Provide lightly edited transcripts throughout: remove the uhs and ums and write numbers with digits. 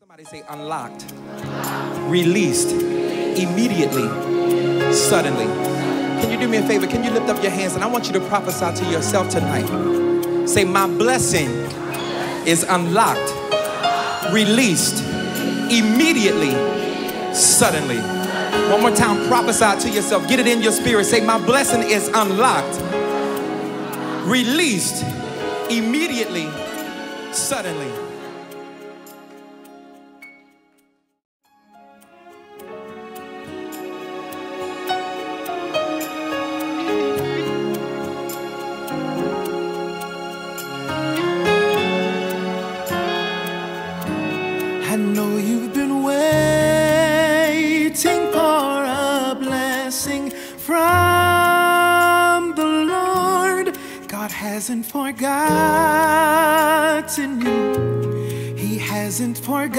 Somebody say unlocked, released, immediately, suddenly. Can you do me a favor? Can you lift up your hands? And I want you to prophesy to yourself tonight. Say, my blessing is unlocked, released, immediately, suddenly. One more time, prophesy to yourself. Get it in your spirit. Say, my blessing is unlocked, released, immediately, suddenly. I know you've been waiting for a blessing from the Lord. God hasn't forgotten you. He hasn't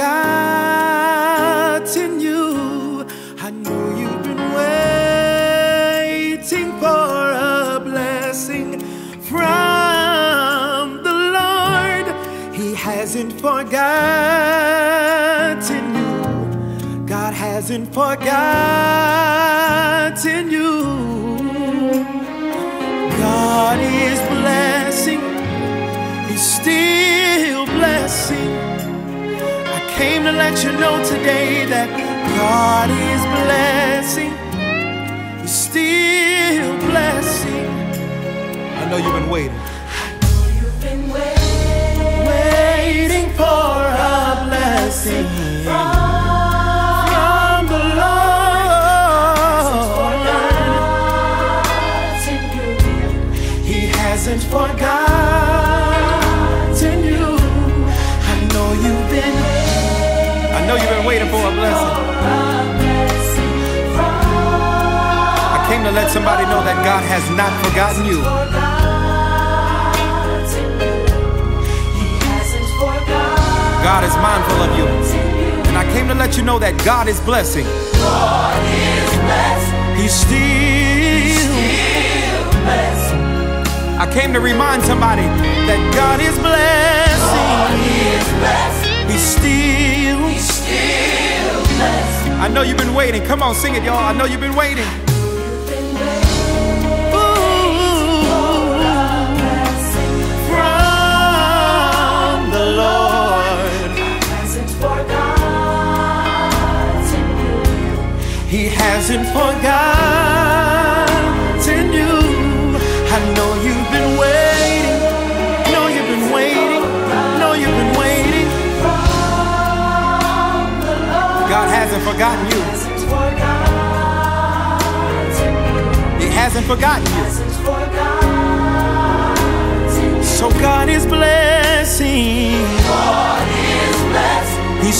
forgotten you. I know you've been waiting for a blessing from the Lord. He hasn't forgotten you. God hasn't forgotten you. God is blessing. He's still blessing. I came to let you know today that God is blessing. He's still blessing. I know you've been waiting. Waiting for a blessing from the Lord. He hasn't forgotten you. I know you've been waiting for a blessing. I came to let somebody know that God has not forgotten you. God is mindful of you. And I came to let you know that God is blessing. God is blessed. He's still blessed. I came to remind somebody that God is blessing. God is blessed. He's still blessed. I know you've been waiting. Come on, sing it, y'all. I know you've been waiting. From the Lord. He hasn't forgotten you. I know you've been waiting. Know you've been waiting. Know you've been waiting. God hasn't forgotten you. He hasn't forgotten you. So God is blessing. God is blessed. He's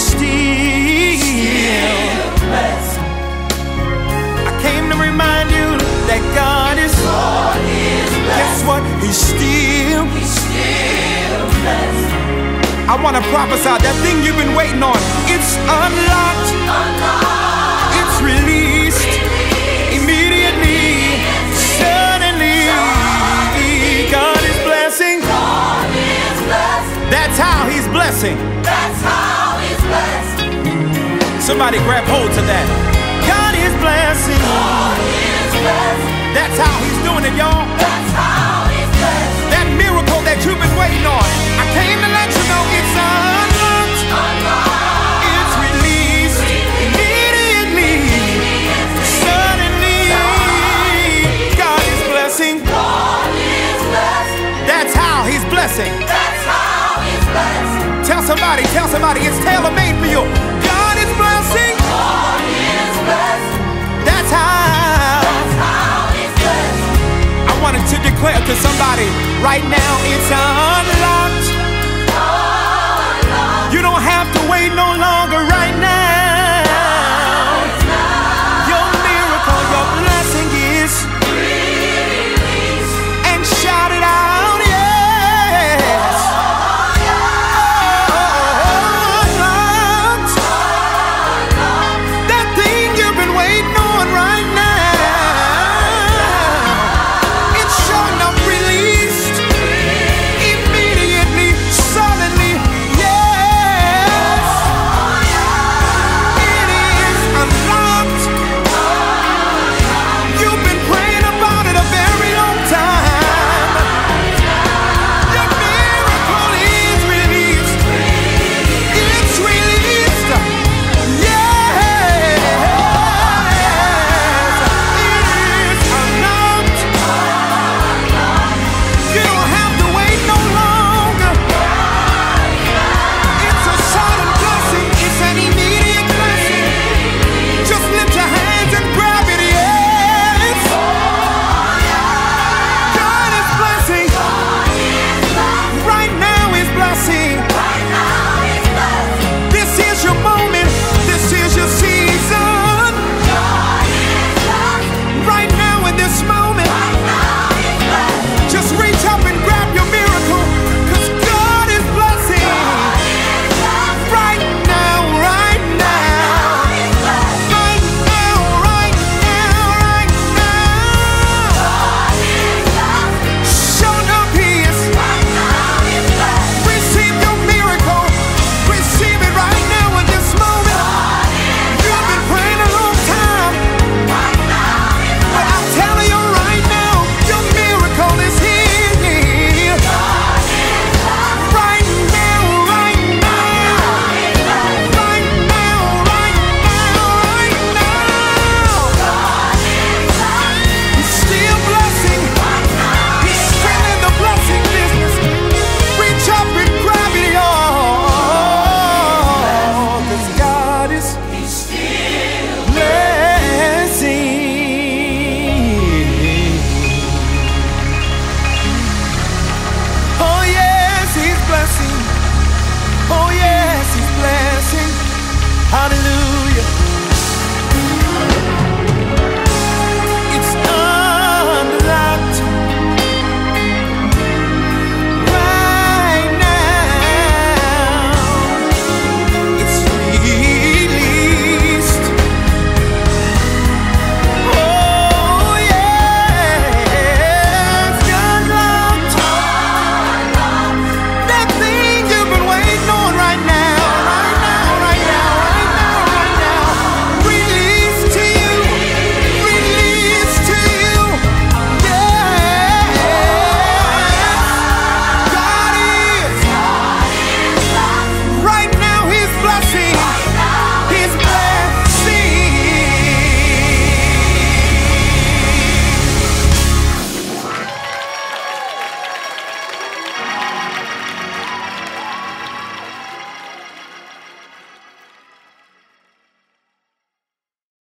still blessed. I came to remind you that God is blessed. Guess what? He's still blessed. I want to prophesy that thing you've been waiting on. It's unlocked. It's released. Immediately. Suddenly. God is blessing. God is blessed. That's how He's blessing. That's how He's blessed. Somebody grab hold to that. God is blessing. God is blessed. That's how He's doing it, y'all. That's how He's blessed. That miracle that you've been waiting on. I came to let you know it's unlocked. It's released. Immediately. Suddenly. God is blessing. God is blessed. That's how He's blessing. That's how He's blessed. Tell somebody it's tailor-made for you. God is blessing. God is blessed. That's how He's blessed. I wanted to declare to somebody right now it's unlocked. You don't have to wait no longer right now.